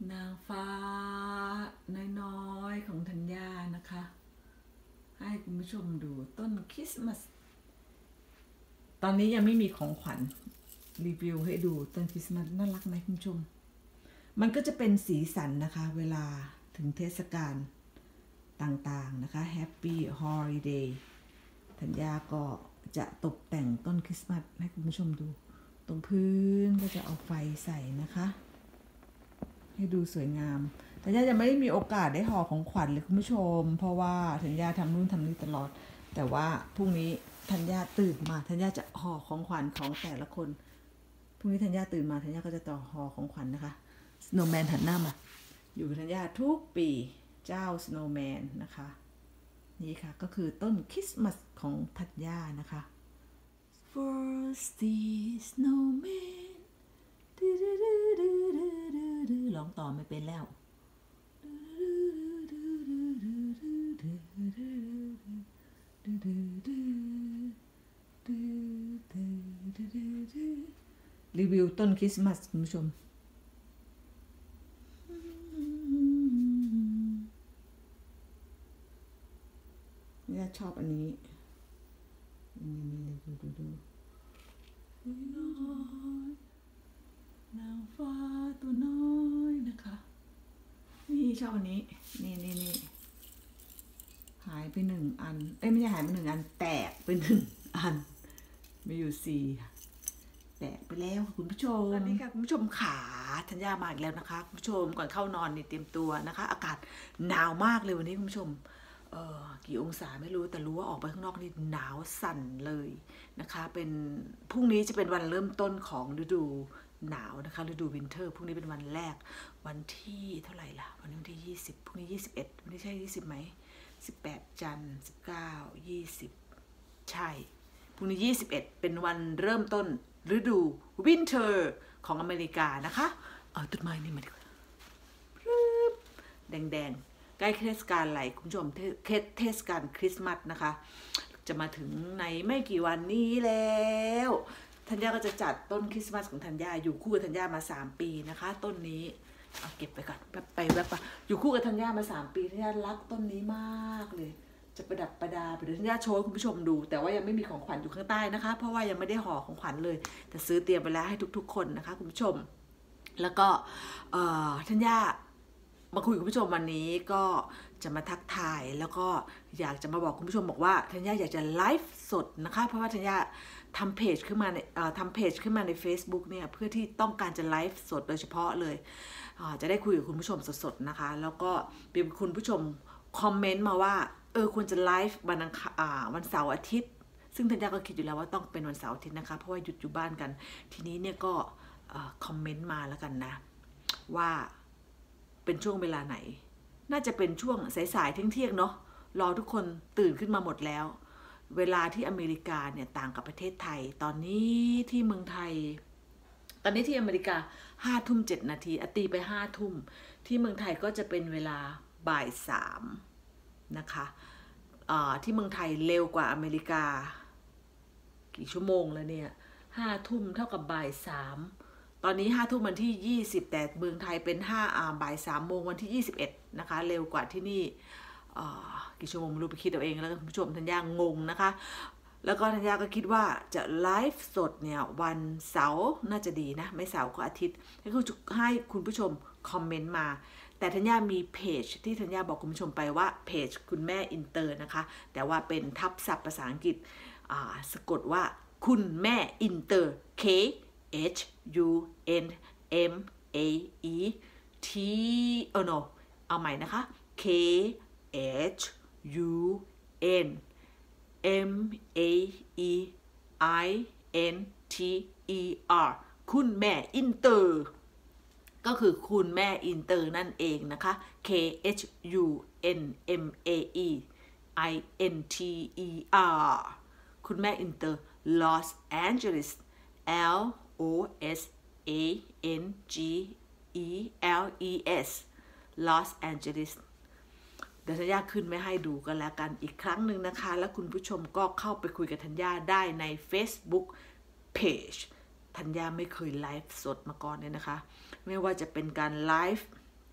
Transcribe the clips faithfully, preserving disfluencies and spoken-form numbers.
นางฟ้าน้อยๆของธัญญานะคะให้คุณผู้ชมดูต้นคริสต์มาสตอนนี้ยังไม่มีของขวัญรีวิวให้ดูต้นคริสต์มาสน่ารักไหมคุณผู้ชมมันก็จะเป็นสีสันนะคะเวลาถึงเทศกาลต่างๆนะคะ Happy Holiday ธัญญาก็จะตกแต่งต้นคริสต์มาสให้คุณผู้ชมดูตรงพื้นก็จะเอาไฟใส่นะคะให้ดูสวยงามธัญญาจะไม่ได้มีโอกาสได้ห่อของขวัญเลยคุณผู้ชมเพราะว่าธัญญาทำนู่นทำนี่ตลอดแต่ว่าพรุ่งนี้ธัญญาตื่นมาธัญญาจะห่อของขวัญของแต่ละคนพรุ่งนี้ธัญญาตื่นมาธัญญาก็จะต่อห่อของขวัญนะคะสโนว์แมนหันหน้ามาอยู่กับธัญญาทุกปีเจ้าสโนว์แมนนะคะนี่ค่ะก็คือต้นคริสต์มาสของธัญญานะคะ Frosty Snowman ร้องต่อไม่เป็นแล้วรีวิวต้นคริสต์มาสคุณผู้ชมเนี่ยชอบอันนี้นี่ดูดูดูนางฟ้าตัวน้อยนะคะนี่ชอบอันนี้นี่นี่นี่หายไปหนึ่งอันเอ้ยไม่ใช่หายไปหนึ่งอันแตกไปหนึ่งอันมีอยู่สี่แตกไปแล้วคุณผู้ชมสวัสดีค่ะคุณผู้ชมขาธัญญามาอีกแล้วนะคะคุณผู้ชมก่อนเข้านอนนี่เตรียมตัวนะคะอากาศหนาวมากเลยวันนี้คุณผู้ชมเอ่อกี่องศาไม่รู้แต่รู้ว่าออกไปข้างนอกนี่หนาวสั่นเลยนะคะเป็นพรุ่งนี้จะเป็นวันเริ่มต้นของฤดูหนาวนะคะฤดูวินเทอร์พรุ่งนี้เป็นวันแรกวันที่เท่าไหร่ล่ะวันนี้วันที่ยี่สิบพรุ่งนี้ยี่สิบเอ็ดวันนี้ใช่ยี่สิบไหมสิบแปดจันทร์สิบเก้ายี่สิบใช่พรุ่งนี้ยี่สิบเอ็ดเป็นวันเริ่มต้นฤดูวินเทอร์ของอเมริกานะคะเอาต้นไม้นี่มาดีกว่าแดงๆใกล้เทศกาลอะไรคุณผู้ชมเทศกาลคริสต์มาสนะคะจะมาถึงในไม่กี่วันนี้แล้วธัญญาก็จะจัดต้นคริสต์มาสของธัญญาอยู่คู่กับธัญญามาสามปีนะคะต้นนี้เอาเก็บไปก่อนแป๊บไปแป๊บไปอยู่คู่กับธัญญามาสามปีธัญญารักต้นนี้มากเลยจะประดับประดาไปเดี๋ยวธัญญาโชว์ให้คุณผู้ชมดูแต่ว่ายังไม่มีของขวัญอยู่ข้างใต้นะคะเพราะว่ายังไม่ได้ห่อของขวัญเลยแต่ซื้อเตรียมไปแล้วให้ทุกๆคนนะคะคุณผู้ชมแล้วก็ธัญญามาคุยกับคุณผู้ชมวันนี้ก็จะมาทักทายแล้วก็อยากจะมาบอกคุณผู้ชมบอกว่าธัญญาอยากจะไลฟ์สดนะคะเพราะว่าธัญญาทำเพจขึ้นมาในทำเพจขึ้นมาใน Facebook เนี่ยเพื่อที่ต้องการจะไลฟ์สดโดยเฉพาะเลยจะได้คุยกับคุณผู้ชมสดๆนะคะแล้วก็มีคุณผู้ชมคอมเมนต์มาว่าเออควรจะไลฟ์วันอังคารวันเสาร์อาทิตย์ซึ่งธัญญาก็คิดอยู่แล้วว่าต้องเป็นวันเสาร์อาทิตย์นะคะเพราะว่าหยุดอยู่บ้านกันทีนี้เนี่ยก็คอมเมนต์มาแล้วกันนะว่าเป็นช่วงเวลาไหนน่าจะเป็นช่วงสายๆเที่ยงๆเนาะรอทุกคนตื่นขึ้นมาหมดแล้วเวลาที่อเมริกาเนี่ยต่างกับประเทศไทยตอนนี้ที่เมืองไทยตอนนี้ที่อเมริกาห้าทุ่มเจ็ดนาทีอตีไปห้าทุ่มที่เมืองไทยก็จะเป็นเวลาบ่ายสามนะคะที่เมืองไทยเร็วกว่าอเมริกากี่ชั่วโมงแล้วเนี่ยห้าทุ่มเท่ากับบ่ายสามตอนนี้ห้าทุ่มวันที่ยี่สิบแต่เมืองไทยเป็นห้าอ่าบ่ายสามโมงวันที่ยี่สิบเอ็ดนะคะเร็วกว่าที่นี่กี่ชั่วโมงไม่รู้ไปคิดเอาเองแล้วคุณผู้ชมธัญญางงนะคะแล้วก็ธัญญาก็คิดว่าจะไลฟ์สดเนี่ยวันเสาร์น่าจะดีนะไม่เสาร์ก็อาทิตย์ให้คุณให้คุณผู้ชมคอมเมนต์มาแต่ธัญญามีเพจที่ธัญญาบอกคุณผู้ชมไปว่าเพจคุณแม่อินเตอร์นะคะแต่ว่าเป็นทับศัพท์ภาษาอังกฤษสะกดว่าคุณแม่อินเตอร์ K H U N M A E T เออ no เอาใหม่นะคะ K H U N M A E I N T E R คุณแม่อินเตอร์ก็คือคุณแม่อินเตอร์นั่นเองนะคะ K H U N M A E I N T E R คุณแม่อินเตอร์ Los Angeles L O S A N G E L E S Los Angeles เดี๋ยวธัญญาขึ้นไม่ให้ดูกันแล้วกันอีกครั้งหนึ่งนะคะแล้วคุณผู้ชมก็เข้าไปคุยกับธัญญาได้ใน Facebook Page ธัญญาไม่เคยไลฟ์สดมาก่อนเลยนะคะไม่ว่าจะเป็นการไลฟ์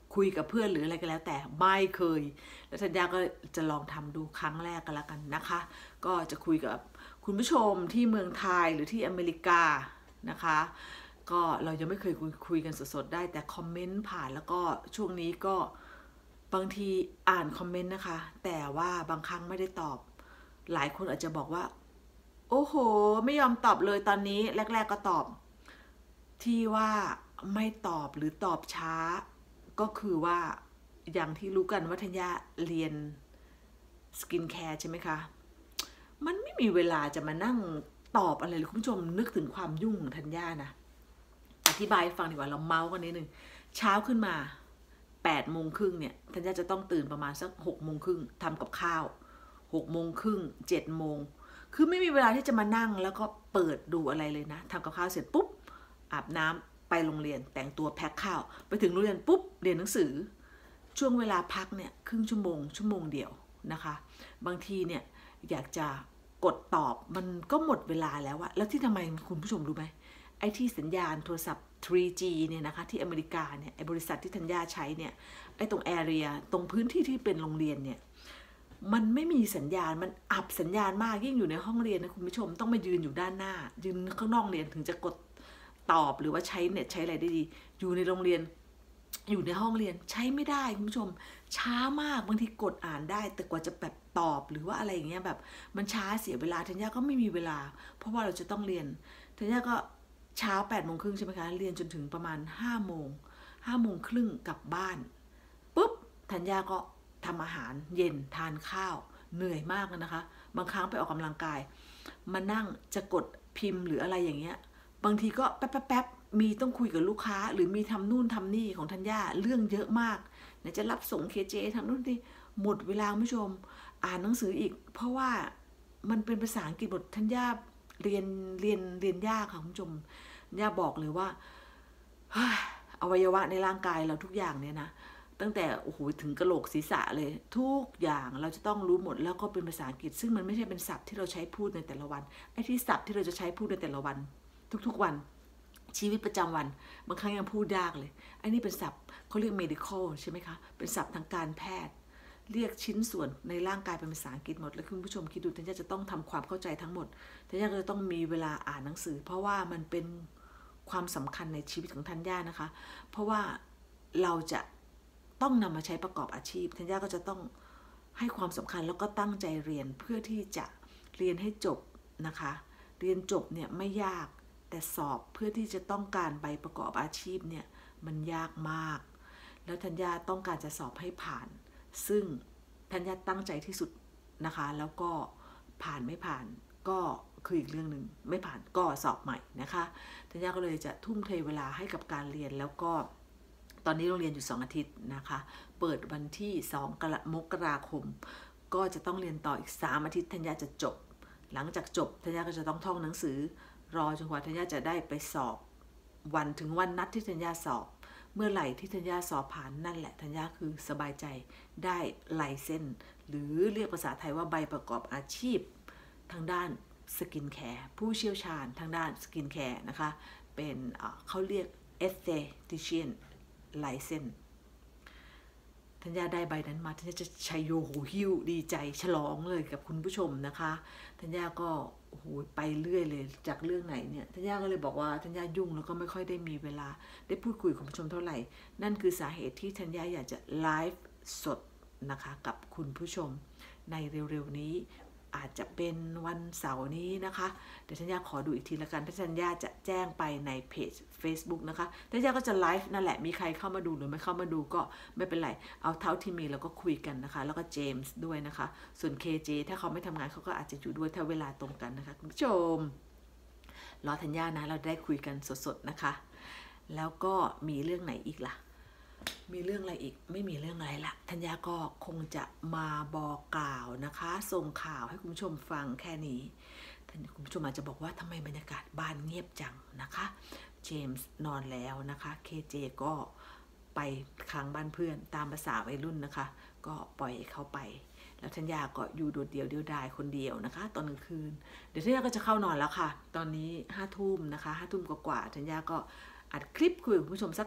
คุยกับเพื่อนหรืออะไรก็แล้วแต่ไม่เคยแล้วธัญญาก็จะลองทำดูครั้งแรกกันละกันนะคะก็จะคุยกับคุณผู้ชมที่เมืองไทยหรือที่อเมริกานะคะก็เรายังไม่เคยคุยคุยกันสดๆได้แต่คอมเมนต์ผ่านแล้วก็ช่วงนี้ก็บางทีอ่านคอมเมนต์นะคะแต่ว่าบางครั้งไม่ได้ตอบหลายคนอาจจะบอกว่าโอ้โหไม่ยอมตอบเลยตอนนี้แรกๆก็ตอบที่ว่าไม่ตอบหรือตอบช้าก็คือว่าอย่างที่รู้กันว่าธัญญาเรียนสกินแคร์ใช่ไหมคะมันไม่มีเวลาจะมานั่งตอบอะไรเลยคุณผู้ชมนึกถึงความยุ่งของธัญญานะอธิบายฟังดีกว่าเราเมาส์กันนิดนึงเช้าขึ้นมาแปดโมงครึ่งเนี่ยธัญญาจะต้องตื่นประมาณสักหกโมงครึ่งทำกับข้าวหกโมงครึ่งเจ็ดโมงคือไม่มีเวลาที่จะมานั่งแล้วก็เปิดดูอะไรเลยนะทำกับข้าวเสร็จปุ๊บอาบน้ำไปโรงเรียนแต่งตัวแพ็คข้าวไปถึงโรงเรียนปุ๊บเรียนหนังสือช่วงเวลาพักเนี่ยครึ่งชั่วโมงชั่วโมงเดียวนะคะบางทีเนี่ยอยากจะกดตอบมันก็หมดเวลาแล้วอะแล้วที่ทำไมคุณผู้ชมรู้ไหมไอ้ที่สัญญาณโทรศัพท์ ทรี จี เนี่ยนะคะที่อเมริกาเนี่ยไอ้บริษัทที่ธัญญาใช้เนี่ยไอ้ตรงแอเรียตรงพื้นที่ที่เป็นโรงเรียนเนี่ยมันไม่มีสัญญาณมันอับสัญญาณมากยิ่งอยู่ในห้องเรียนนะคุณผู้ชมต้องมายืนอยู่ด้านหน้ายืนข้างนอกเรียนถึงจะกดตอบหรือว่าใช้เน็ตใช้อะไรได้ดีอยู่ในโรงเรียนอยู่ในห้องเรียนใช้ไม่ได้คุณผู้ชมช้ามากบางทีกดอ่านได้แต่กว่าจะแบบตอบหรือว่าอะไรอย่างเงี้ยแบบมันช้าเสียเวลาธัญญาก็ไม่มีเวลาเพราะว่าเราจะต้องเรียนธัญญาก็เช้าแปดโมงครึ่งใช่ไหมคะเรียนจนถึงประมาณห้าโมงห้าโมงครึ่งกลับบ้านปุ๊บธัญญาก็ทำอาหารเย็นทานข้าวเหนื่อยมากนะคะบางครั้งไปออกกำลังกายมานั่งจะกดพิมพ์หรืออะไรอย่างเงี้ยบางทีก็แป๊บแป๊บมีต้องคุยกับลูกค้าหรือมีทำนู่นทำนี่ของธัญญาเรื่องเยอะมากไหนจะรับส่ง เค เจ ทำนู่นนี่หมดเวลาคุณผู้ชมอ่านหนังสืออีกเพราะว่ามันเป็นภาษาอังกฤษหมดธัญญาเรียนเรียนเรียนยากค่ะคุณผู้ชมย่าบอกเลยว่าอวัยวะในร่างกายเราทุกอย่างเนี่ยนะตั้งแต่โอ้โหถึงกระโหลกศีรษะเลยทุกอย่างเราจะต้องรู้หมดแล้วก็เป็นภาษาอังกฤษซึ่งมันไม่ใช่เป็นศัพท์ที่เราใช้พูดในแต่ละวันไอ้ที่ศัพท์ที่เราจะใช้พูดในแต่ละวันทุกๆวันชีวิตประจำวันบางครั้งยังพูดยากเลยไอ้นี่เป็นศัพท์เขาเรียก medical ใช่ไหมคะเป็นศัพท์ทางการแพทย์เรียกชิ้นส่วนในร่างกายเป็นภาษาอังกฤษหมดแล้วคุณผู้ชมคิดดูธัญญาจะต้องทำความเข้าใจทั้งหมดธัญญาก็จะต้องมีเวลาอ่านหนังสือเพราะว่ามันเป็นความสำคัญในชีวิตของธัญญานะคะเพราะว่าเราจะต้องนำมาใช้ประกอบอาชีพธัญญาก็จะต้องให้ความสำคัญแล้วก็ตั้งใจเรียนเพื่อที่จะเรียนให้จบนะคะเรียนจบเนี่ยไม่ยากแต่สอบเพื่อที่จะต้องการใบประกอบอาชีพเนี่ยมันยากมากแล้วธัญญาต้องการจะสอบให้ผ่านซึ่งธัญญาตั้งใจที่สุดนะคะแล้วก็ผ่านไม่ผ่านก็คืออีกเรื่องหนึ่งไม่ผ่านก็สอบใหม่นะคะธัญญาก็เลยจะทุ่มเทเวลาให้กับการเรียนแล้วก็ตอนนี้โรงเรียนอยู่สองอาทิตย์นะคะเปิดวันที่สองมกราคมก็จะต้องเรียนต่ออีกสามอาทิตย์ธัญญาจะจบหลังจากจบธัญญาก็จะต้องท่องหนังสือรอจนกว่าธัญญาจะได้ไปสอบวันถึงวันนัดที่ธัญญาสอบเมื่อไหร่ที่ธัญญาสอบผ่านนั่นแหละธัญญาคือสบายใจได้ไลเซนส์หรือเรียกภาษาไทยว่าใบประกอบอาชีพทางด้านสกินแคร์ผู้เชี่ยวชาญทางด้านสกินแคร์นะคะเป็นเขาเรียก Esthetician License ธัญญาได้ใบนั้นมาธัญญาจะชัยโยโหหิ้วดีใจฉลองเลยกับคุณผู้ชมนะคะธัญญาก็โอ้โหไปเรื่อยเลยจากเรื่องไหนเนี่ยธัญญาก็เลยบอกว่าธัญญายุ่งแล้วก็ไม่ค่อยได้มีเวลาได้พูดคุยกับคุณผู้ชมเท่าไหร่นั่นคือสาเหตุที่ธัญญาอยากจะไลฟ์สดนะคะกับคุณผู้ชมในเร็วๆนี้อาจจะเป็นวันเสาร์นี้นะคะเดี๋ยวธัญญาขอดูอีกทีละกันถ้าธัญญาจะแจ้งไปในเพจ Facebook นะคะธัญญาก็จะไลฟ์นั่นแหละมีใครเข้ามาดูหรือไม่เข้ามาดูก็ไม่เป็นไรเอาเท่าที่มีแล้วก็คุยกันนะคะแล้วก็เจมส์ด้วยนะคะส่วน เค เจ ถ้าเขาไม่ทำงานเขาก็อาจจะอยู่ด้วยถ้าเวลาตรงกันนะคะคุณผู้ชมรอธัญญานะเราได้คุยกันสดๆนะคะแล้วก็มีเรื่องไหนอีกล่ะมีเรื่องอะไรอีกไม่มีเรื่องอะไรละธัญญาก็คงจะมาบอกกล่าวนะคะส่งข่าวให้คุณผู้ชมฟังแค่นี้คุณผู้ชมอาจจะบอกว่าทำไมบรรยากาศบ้านเงียบจังนะคะเจมส์นอนแล้วนะคะ เค เจ ก็ไปค้างบ้านเพื่อนตามภาษาวัยรุ่นนะคะก็ปล่อยเขาไปแล้วธัญญาก็อยู่โดดเดี่ยวเดียวดายคนเดียวนะคะตอนกลางคืนเดี๋ยวธัญญาก็จะเข้านอนแล้วค่ะตอนนี้ห้าทุ่มนะคะห้าทุ่มกว่าๆธัญญาก็อัดคลิปคุยกับคุณผู้ชมสักแป๊บ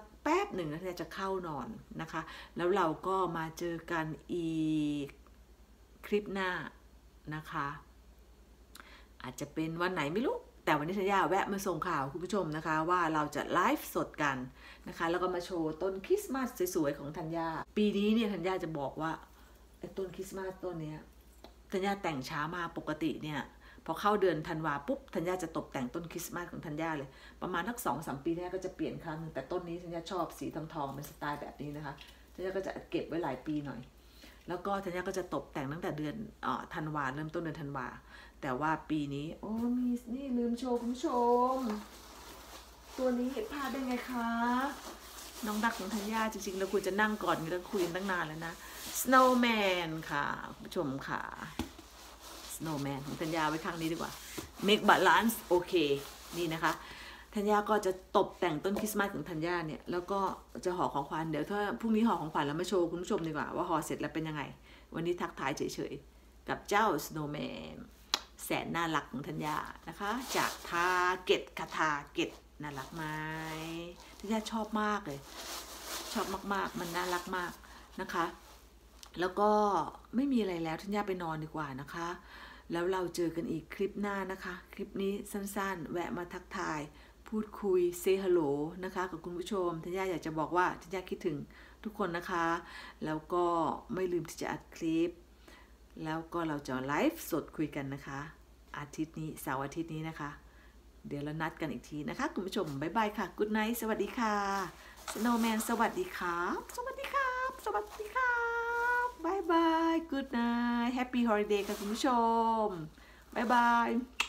หนึ่งแล้วธัญญาจะเข้านอนนะคะแล้วเราก็มาเจอกันอีกคลิปหน้านะคะอาจจะเป็นวันไหนไม่รู้แต่วันนี้ธัญญาแวะมาส่งข่าวคุณผู้ชมนะคะว่าเราจะไลฟ์สดกันนะคะแล้วก็มาโชว์ต้นคริสต์มาสสวยๆของธัญญาปีนี้เนี่ยธัญญาจะบอกว่าไอ้ต้นคริสต์มาสต้นเนี้ยธัญญาแต่งช้ามาปกติเนี่ยพอเข้าเดือนธันวาปุ๊บธัญญาจะตกแต่งต้นคริสต์มาสของธัญญาเลยประมาณทักสองสามปีแรกก็จะเปลี่ยนครั้งนึงแต่ต้นนี้ธัญญาชอบสีทองทองเป็นสไตล์แบบนี้นะคะธัญญาก็จะเก็บไว้หลายปีหน่อยแล้วก็ธัญญาก็จะตกแต่งตั้งแต่เดือนอ่อธันวาเริ่มต้นเดือนธันวาแต่ว่าปีนี้โอ้มีนี่ลืมโชว์คุณผู้ชมตัวนี้เห็นภาพได้ไงคะน้องดักของธัญญาจริงๆเราควรจะนั่งก่อนแล้วคุยกันตั้งนานแล้วนะ Snowman ค่ะคุณผู้ชมค่ะ Snowman ของธัญญาไว้ข้างนี้ดีกว่า Make Balance โอเคนี่นะคะธัญญาก็จะตกแต่งต้นคริสต์มาสของธัญญาเนี่ยแล้วก็จะห่อของขวัญเดี๋ยวถ้าพรุ่งนี้ห่อของขวัญแล้วมาโชว์คุณผู้ชมดีกว่าว่าห่อเสร็จแล้วเป็นยังไงวันนี้ทักทายเฉยๆกับเจ้า Snowman แสนน่ารักของธัญญานะคะจากทาเก็ตคาทาเก็ตน่ารักไหมธัญญาชอบมากเลยชอบมากๆมันน่ารักมากนะคะแล้วก็ไม่มีอะไรแล้วธัญญาไปนอนดีกว่านะคะแล้วเราเจอกันอีกคลิปหน้านะคะคลิปนี้สั้นๆแวะมาทักทายพูดคุยเซฮัลโหลนะคะกับคุณผู้ชมธัญญาอยากจะบอกว่าธัญญาคิดถึงทุกคนนะคะแล้วก็ไม่ลืมที่จะอัดคลิปแล้วก็เราจะไลฟ์สดคุยกันนะคะอาทิตย์นี้เสาร์อาทิตย์นี้นะคะเดี๋ยวเรานัดกันอีกทีนะคะคุณผู้ชมบ๊ายบายค่ะกู๊ดไนท์สวัสดีค่ะสโนว์แมนสวัสดีครับสวัสดีครับสวัสดีครับบ๊ายบายกู๊ดไนท์แฮปปี้ฮอลิเดย์ค่ะคุณผู้ชมบ๊ายบาย